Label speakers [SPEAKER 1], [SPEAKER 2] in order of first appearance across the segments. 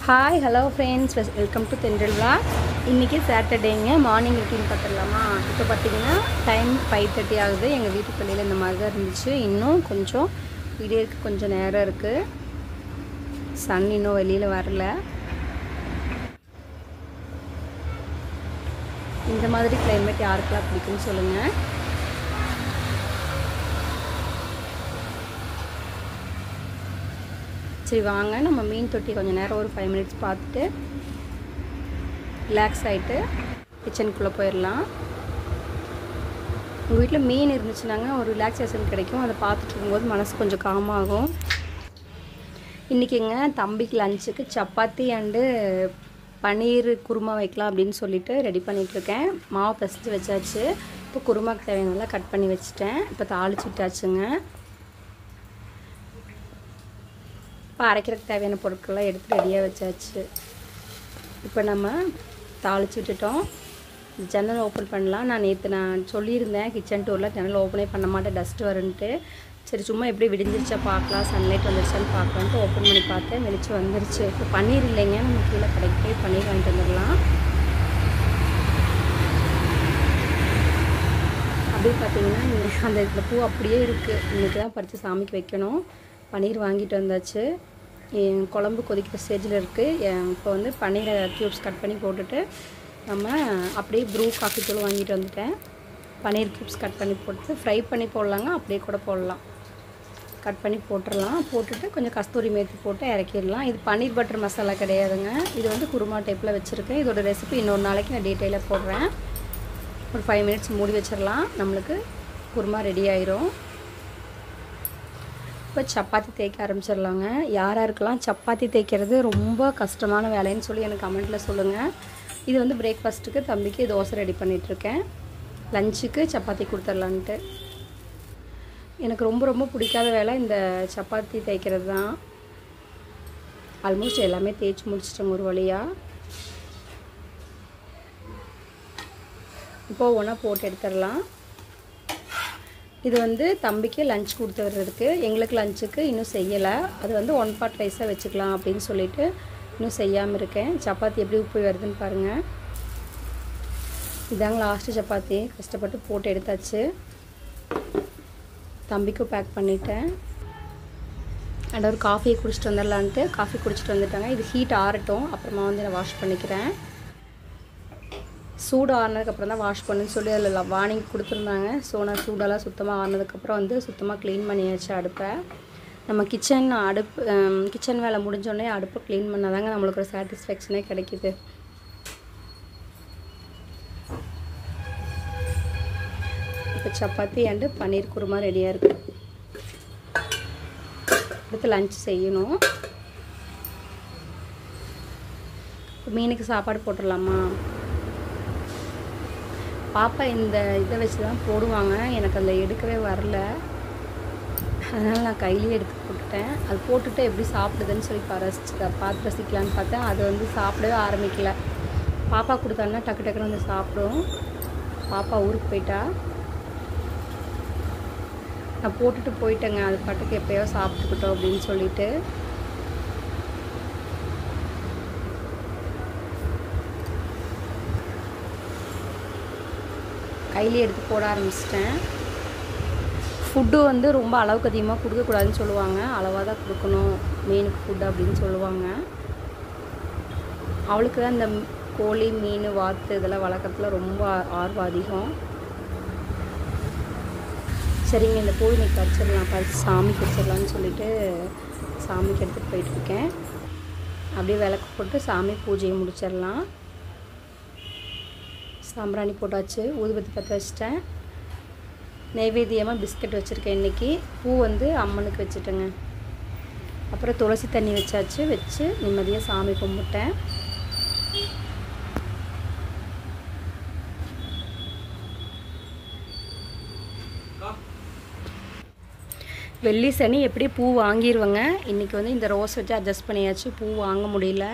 [SPEAKER 1] Hi hello friends, welcome to Thendral vlog. இன்றைக்கி சாட்டர்டேங்க. Morning routine பார்த்துடலாமா? இப்போ பார்த்திங்கன்னா டைம் 5:30 ஆகுது. எங்கள் வீட்டு பள்ளியில் இந்த மாதிரி தான் இருந்துச்சு. இன்னும் கொஞ்சம் விடியறதுக்கு கொஞ்சம் நேரம் இருக்குது. சன் இன்னும் வெளியில் வரல. இந்த மாதிரி கிளைமேட் யாருக்கெல்லாம் பிடிக்கும்னு சொல்லுங்கள். சரி வாங்க, நம்ம மீன் தொட்டி கொஞ்சம் நேரம் ஒரு 5 மினிட்ஸ் பார்த்துட்டு ரிலாக்ஸ் ஆகிட்டு கிச்சனுக்குள்ளே போயிடலாம். உங்கள் வீட்டில் மீன் இருந்துச்சுனாங்க ஒரு ரிலாக்ஸேஷன் கிடைக்கும். அதை பார்த்துட்டு இருக்கும்போது மனசு கொஞ்சம் காமாகும். இன்றைக்கிங்க தம்பிக்கு லஞ்சுக்கு சப்பாத்தி அண்டு பன்னீர் குருமா வைக்கலாம் அப்படின்னு சொல்லிட்டு ரெடி பண்ணிகிட்ருக்கேன். மாவு பிசைஞ்சு வச்சாச்சு. இப்போ குருமாக்கு தேவையானதெல்லாம் கட் பண்ணி வச்சுட்டேன். இப்போ தாளிச்சு விட்டாச்சுங்க. இப்போ அரைக்கிறதுக்கு தேவையான பொருட்கள்லாம் எடுத்து ரெடியாக வச்சாச்சு. இப்போ நம்ம தாளிச்சு விட்டுட்டோம். ஜன்னல் ஓப்பன் பண்ணலாம். நான் சொல்லியிருந்தேன் கிச்சன் டூரில் ஜன்னல் ஓப்பனே பண்ண மாட்டேன், டஸ்ட் வருன்ட்டு. சரி சும்மா எப்படி விடிஞ்சிருச்சா பார்க்கலாம், சன்லைட் வந்துருச்சான்னு பார்க்கலான்ட்டு ஓப்பன் பண்ணி பார்த்தேன். வெளிச்சு வந்துருச்சு. இப்போ பன்னீர் இல்லைங்க, நம்ம கீழே கடைக்கு போய் பன்னீர் வாங்கிட்டு வந்துடலாம். அப்படி பார்த்தீங்கன்னா அந்த இதில் பூ அப்படியே இருக்குது. இன்றைக்கி தான் பறித்து சாமிக்கு வைக்கணும். பன்னீர் வாங்கிட்டு வந்தாச்சு. என் குழம்பு கொதிக்கிற ஸ்டேஜில் இருக்குது. இப்போ வந்து பன்னீரை க்யூப்ஸ் கட் பண்ணி போட்டுட்டு நம்ம அப்படியே ப்ரூ காஃபி தூள் வாங்கிட்டு வந்துட்டேன். பன்னீர் க்யூப்ஸ் கட் பண்ணி போட்டு ஃப்ரை பண்ணி போடலாங்க, அப்படியே கூட போடலாம். கட் பண்ணி போட்டுடலாம். போட்டுட்டு கொஞ்சம் கஸ்தூரி மேத்தி போட்டு இறக்கிடலாம். இது பன்னீர் பட்டர் மசாலா கிடையாதுங்க. இது வந்து குருமா டைப்பில் வச்சுருக்கேன். இதோட ரெசிபி இன்னொரு நாளைக்கு நான் டீட்டெயிலாக போடுறேன். ஒரு 5 மினிட்ஸ் மூடி வச்சிடலாம். நம்மளுக்கு குருமா ரெடி ஆயிரும். இப்போ சப்பாத்தி தேய்க்க ஆரம்பிச்சிடலாங்க. யாராருக்கெல்லாம் சப்பாத்தி தேய்க்கிறது ரொம்ப கஷ்டமான வேலைன்னு சொல்லி எனக்கு கமெண்ட்டில் சொல்லுங்கள். இது வந்து பிரேக்ஃபாஸ்ட்டுக்கு தம்பிக்கு தோசை ரெடி பண்ணிகிட்ருக்கேன். லஞ்சுக்கு சப்பாத்தி கொடுத்துர்லான்ட்டு. எனக்கு ரொம்ப ரொம்ப பிடிக்காத வேலை இந்த சப்பாத்தி தேய்க்கிறது தான். ஆல்மோஸ்ட் எல்லாமே தேய்ச்சி முடிச்சிட்டோம் ஒரு வழியாக. இப்போ ஒன்றா போட்டு எடுத்துடலாம். இது வந்து தம்பிக்கு லஞ்ச் கொடுத்து வர்றதுக்கு. எங்களுக்கு லஞ்சுக்கு இன்னும் செய்யலை. அது வந்து 1 பார்ட் ரைஸாக வச்சுக்கலாம் அப்படின்னு சொல்லிட்டு இன்னும் செய்யாமல் இருக்கேன். சப்பாத்தி எப்படி உப்பு வருதுன்னு பாருங்கள். இதாங்க லாஸ்ட்டு சப்பாத்தி. கஷ்டப்பட்டு போட்டு எடுத்தாச்சு. தம்பிக்கும் பேக் பண்ணிட்டேன். அண்ட் ஒரு காஃபியை குடிச்சிட்டு வந்துடலான்ட்டு காஃபி குடிச்சிட்டு வந்துட்டாங்க. இது ஹீட் ஆறட்டும், அப்புறமா வந்து நான் வாஷ் பண்ணிக்கிறேன். சூடு ஆறினதுக்கப்புறம் தான் வாஷ் பண்ணுன்னு சொல்லி அதில் வார்னிங் கொடுத்துருந்தாங்க. ஸோ நான் சூடெல்லாம் சுத்தமாக ஆறினதுக்கப்புறம் வந்து சுத்தமாக க்ளீன் பண்ணியாச்சு அடுப்பை. நம்ம கிச்சன் வேலை முடிஞ்சோடனே அடுப்பை க்ளீன் பண்ணால் தாங்க நம்மளுக்கு ஒரு சாட்டிஸ்ஃபேக்ஷனே கிடைக்கிது. இப்போ சப்பாத்தி அண்டு பன்னீர் குருமா ரெடியாக இருக்குது. அடுத்து லஞ்ச் செய்யணும். மீனுக்கு சாப்பாடு போட்டுடலாமா? பாப்பா இந்த இதை வச்சு தான் போடுவாங்க. எனக்கு அதில் எடுக்கவே வரல. அதனால் நான் கையிலேயே எடுத்து போட்டுட்டேன். அது போட்டுட்டு எப்படி சாப்பிடுதுன்னு சொல்லி பார்த்து ரசிக்கலான்னு பார்த்தேன். அது வந்து சாப்பிடவே ஆரம்பிக்கல. பாப்பா கொடுத்தாங்கன்னா டக்கு டக்குன்னு வந்து சாப்பிடும். பாப்பா ஊருக்கு போயிட்டா. நான் போட்டுட்டு போயிட்டேங்க. அது பாட்டுக்கு எப்போயோ சாப்பிட்டுக்கிட்டோம் அப்படின்னு சொல்லிட்டு. கையிலே எடுத்து போட ஆரம்பிச்சிட்டேன். ஃபுட்டு வந்து ரொம்ப அளவுக்கு அதிகமாக கொடுக்கக்கூடாதுன்னு சொல்லுவாங்க. அளவாக தான் கொடுக்கணும் மீனுக்கு ஃபுட்டு அப்படின்னு சொல்லுவாங்க. அவளுக்கு தான் இந்த கோழி, மீன், வாத்து இதெல்லாம் வளர்க்குறதுல ரொம்ப ஆர்வம் அதிகம். சரிங்க, இந்த கோழி இன்னைக்கு பறித்து சாமிக்கு வச்சிடலான்னு சொல்லிட்டு சாமிக்கு எடுத்துகிட்டு போயிட்டுருக்கேன். அப்படியே விளக்கு போட்டு சாமி பூஜையை முடிச்சிடலாம். சாம்பிராணி போட்டாச்சு. ஊதுபத்தி பற்ற வச்சுட்டேன். நைவேத்தியமாக பிஸ்கட் வச்சுருக்கேன் இன்றைக்கி. பூ வந்து அம்மனுக்கு வச்சுட்டேங்க. அப்புறம் துளசி தண்ணி வச்சாச்சு. வச்சு நிம்மதியாக சாமி கும்பிட்டேன். வெள்ளி சனி எப்படி பூ வாங்கிடுவேங்க. இன்றைக்கி வந்து இந்த ரோஸ் வச்சு அட்ஜஸ்ட் பண்ணியாச்சு. பூ வாங்க முடியல.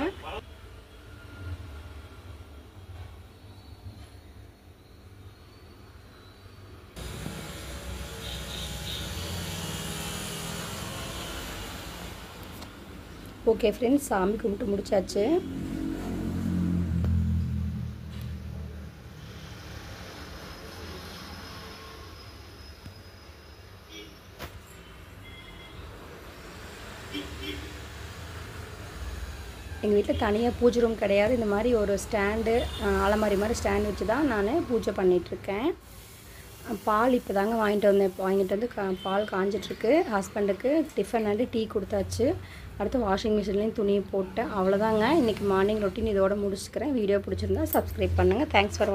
[SPEAKER 1] ஓகே ஃப்ரெண்ட்ஸ், சாமி கும்பிட்டு முடிச்சாச்சு. எங்கள் வீட்டில் தனியாக பூஜை ரூம் கிடையாது. இந்த மாதிரி ஒரு ஸ்டாண்டு, அலமாரி மாதிரி ஸ்டாண்ட் வச்சு தான் நான் பூஜை பண்ணிகிட்ருக்கேன். பால் இப்போ தாங்க வாங்கிட்டு வந்து பால் காஞ்சிட்ருக்கு. ஹஸ்பண்டுக்கு டிஃபன் அண்டு டீ கொடுத்தாச்சு. அடுத்து வாஷிங் மிஷின்லேயும் துணியை போட்டேன். அவ்வளோதாங்க. இன்றைக்கி மார்னிங் ரொட்டீன் இதோட முடிச்சுக்கிறேன். வீடியோ பிடிச்சிருந்தா சப்ஸ்கிரைப் பண்ணுங்கள். Thanks for